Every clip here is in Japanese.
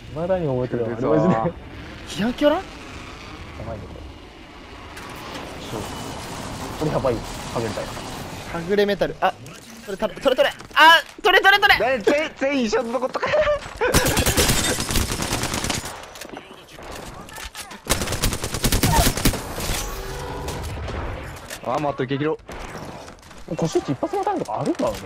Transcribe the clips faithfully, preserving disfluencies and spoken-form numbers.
まだに覚えてるわ、 出たマジで。 ヒヤキャラ？ やばいね、これ。これやばいよ、はぐれたよ。 はぐれメタル。あ、それた、それ取れ。あ、取れ取れ取れ。 え、全全員一緒のとことか。あ、待って激ロ。 コシュッチ一発のタイムとかあるんだろうね。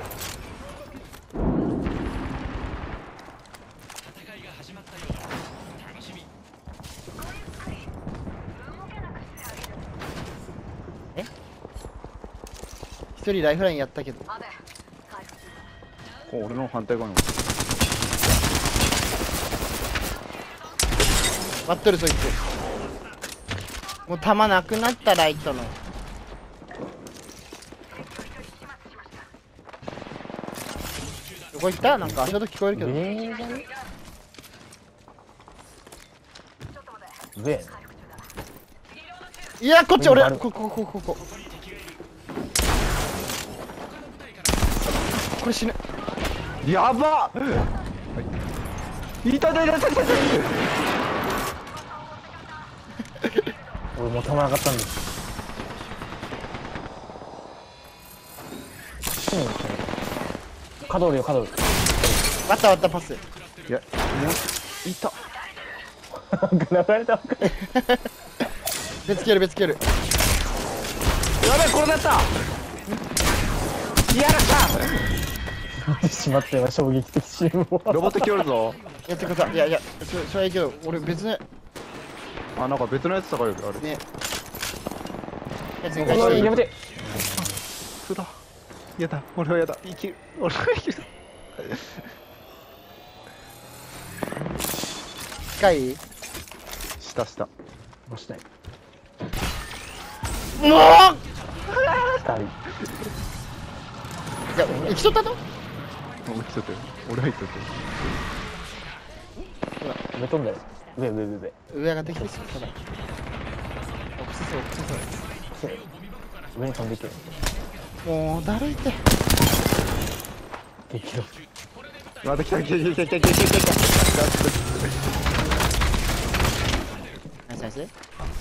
え？一人ライフラインやったけど。 お、俺の反対側にも。 割っとるそいつ。もう弾なくなったライトの。どこ行った？なんか足音聞こえるけど。 上じゃね？上やね。 いや、こっち俺、 あるここここここ。これ死ぬ。 やばっ。いたいたいたいたいた。 俺もうたまらなかったんです。うん、角おるよ、角おる。 割った割ったパス。 いや、もういた。 なんか流れたばっかり。 別キル別キル。 やべえ、これだった。やらった。 しまったよ、衝撃的シーンを。 ロボット来おるぞ。 やってください。いやいや、それそれはいいけど、俺別のあ、なんか別のやつとかよくある。 ね。やつにお対していやめて。 そうだ。やだ、俺はやだ。生きる。俺は生きる。 近い？ 下下。 押したい。 もう！ 二人。 いや、生きとったと？ 俺来ちゃってる。俺入っちゃってる。 上飛んだよ。上上上上。 上上がってきてすただ。おくすそうおくすそう。 上に飛んでいける。 もうだるいって。 激怒。 また来た来た来た来た来た来た来た。 ナイスナイス。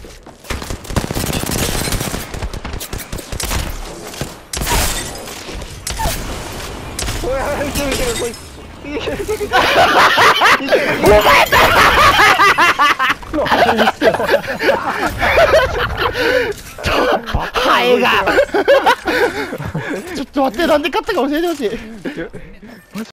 おい、いけるいける、こいつ。いけるいける。 お前だ！ハエがちょっと待って、なんで勝ったか教えてほしい。